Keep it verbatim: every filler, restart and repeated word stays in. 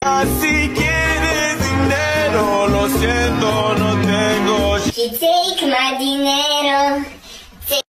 Si quieres dinero, lo siento, no tengo. You take my dinero.